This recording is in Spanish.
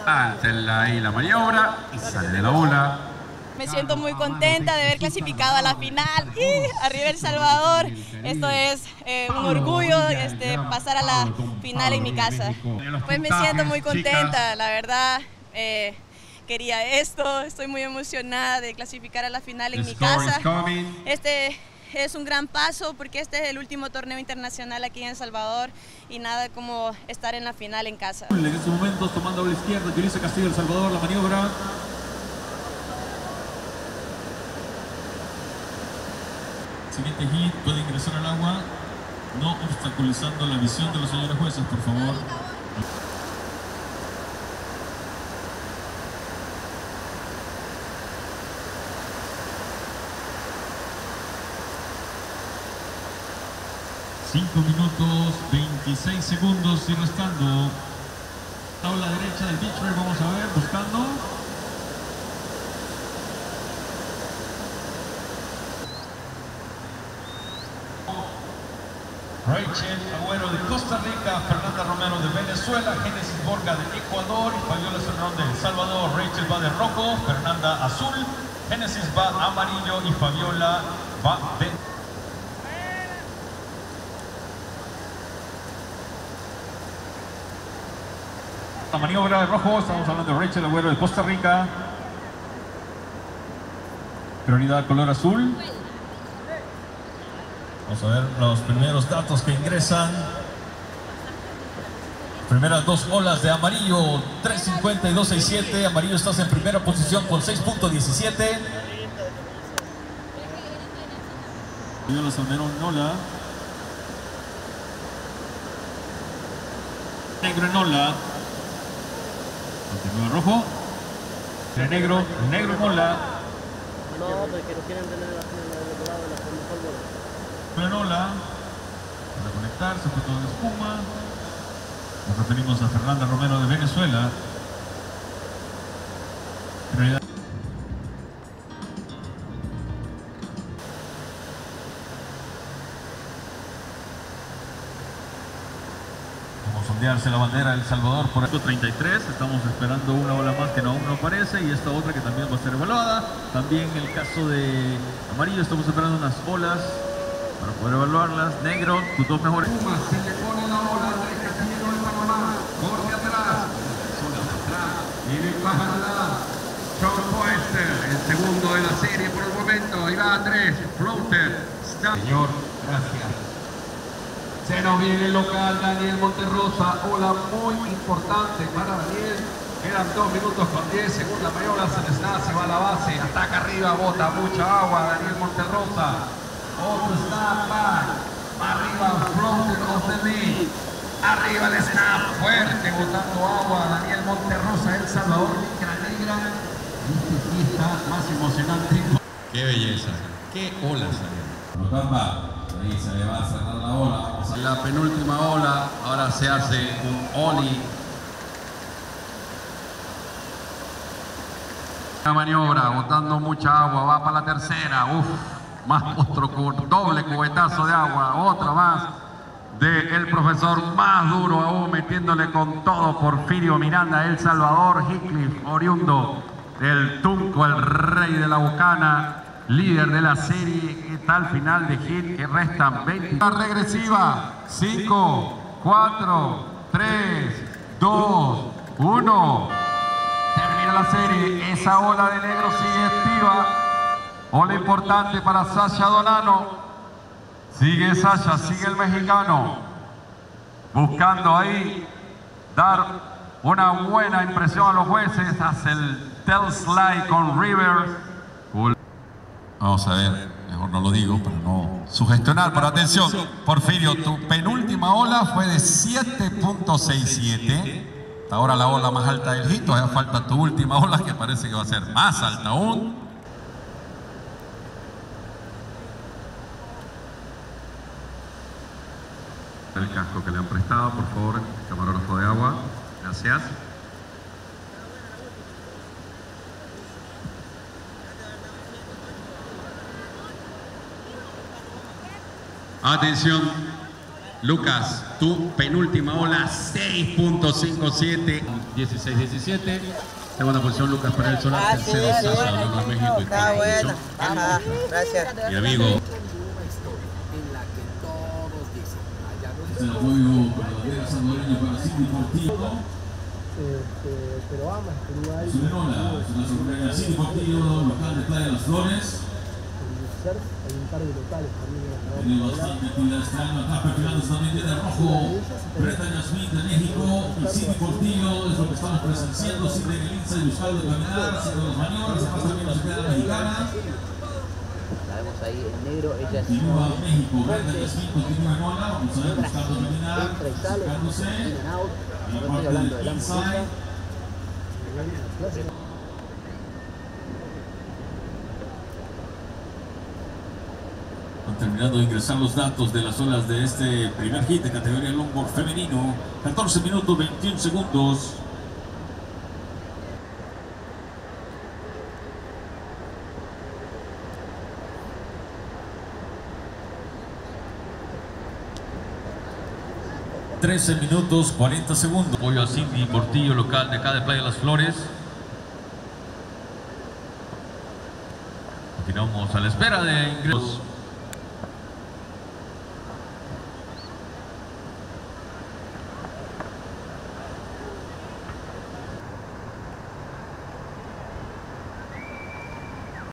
Alta ahí la maniobra y sale de la ola. Me siento muy contenta de haber clasificado a la final. ¡Y arriba El Salvador! Esto es un orgullo pasar a la final en mi casa. Pues me siento muy contenta, la verdad. Quería esto, estoy muy emocionada de clasificar a la final en mi casa. Este es un gran paso porque este es el último torneo internacional aquí en El Salvador y nada como estar en la final en casa. En estos momentos tomando a la izquierda, Yulisa Castillo El Salvador, la maniobra. Siguiente hit, puede ingresar al agua, no obstaculizando la visión de los señores jueces, por favor. Cinco minutos, 26 segundos y restando. Tabla derecha del beach break, vamos a ver, buscando. Rachel Agüero de Costa Rica, Fernanda Romero de Venezuela, Génesis Borga de Ecuador y Fabiola Cerrón de El Salvador. Rachel va de rojo, Fernanda azul, Génesis va amarillo y Fabiola va de... La maniobra de rojo, estamos hablando de Rachel Agüero de Costa Rica. Prioridad color azul. Vamos a ver los primeros datos que ingresan. Primeras dos olas de amarillo, 3.50 y 2.67. Amarillo estás en primera posición con 6.17. Fabiola Salmerón en ola. Negro en ola. Continúa rojo. El negro en ola. No, porque no quieren tener la lado de la forma. En ola. Para conectar, circuito de espuma. Nos referimos a Fernanda Romero de Venezuela. Prioridad. Vamos a sondearse la bandera de El Salvador por el 33. Estamos esperando una ola más que aún no aparece y esta otra que también va a ser evaluada. También en el caso de amarillo estamos esperando unas olas para poder evaluarlas. Negro, tus dos mejores. Se le pone la ola, Andrés Castillo de Panamá, corre atrás, viene Pajarada, Sean Poester, el segundo de la serie por el momento, ahí va Andrés, Floater, señor, gracias. Se nos viene el local Daniel Monterrosa, ola muy importante para Daniel, quedan 2 minutos con 10, segunda mayola, se deshace, va a la base, ataca arriba, bota mucha agua, Daniel Monterrosa, otro snap back. Arriba, floater of the lead. Arriba el snap, fuerte, botando agua. Daniel Monterrosa, El Salvador, licra negra. Este sí está más emocionante. ¡Qué belleza! ¡Qué ola salió! Rotamba, ahí se le va a cerrar la ola. La penúltima ola, ahora se hace un ollie. La maniobra, botando mucha agua, va para la tercera. Uf. Más otro doble cubetazo de agua, otra más del profesor, más duro aún, metiéndole con todo Porfirio Miranda, El Salvador, Heathcliff, oriundo del Tunco, el rey de la Bucana, líder de la serie. ¿Qué tal final de hit? Que restan 20. La regresiva, 5, 4, 3, 2, 1. Termina la serie, esa ola de negro sigue activa. Ola importante para Sasha Donano. Sigue Sasha, sigue el mexicano. Buscando ahí dar una buena impresión a los jueces. Hace el tail slide con Rivers. Vamos a ver, mejor no lo digo para no sugestionar, pero atención, Porfirio, tu penúltima ola fue de 7.67. Hasta ahora la ola más alta del hit, todavía falta tu última ola que parece que va a ser más alta aún. El casco que le han prestado, por favor, camarógrafo de agua. Gracias. Atención, Lucas, tu penúltima ola, 6.57. 16-17. Segunda posición, Lucas Pereira Solar. Tercero, Sasa, Hablando de México. Está buena. Ajá, gracias. Mi amigo. Es el apoyo para la bandera salvadoreña para Cindy Portillo. Pero ama este lugar. Subenola, es una seguridad de Cindy Portillo, local de Playa de las Flores. Hay un par de locales también. Tiene bastante actividad este año. Acá perfilándose también viene rojo. Breta Yasmín de México. Y Cindy Portillo es lo que estamos presenciando. Siempre en el Insta y buscando de caminar, haciendo las maniobras. Además también nos queda la mexicana. La vemos ahí en negro. Ella es Continúa México. Breta Yasmín continúa en ola. Vamos a ver buscando caminar. Acercándose. En la parte del inside. Han terminado de ingresar los datos de las olas de este primer hit de categoría longboard femenino. 14 minutos 21 segundos. ...13 minutos 40 segundos. Apoyo a Cindy Portillo, local de acá de Playa de las Flores. Continuamos a la espera de ingresos.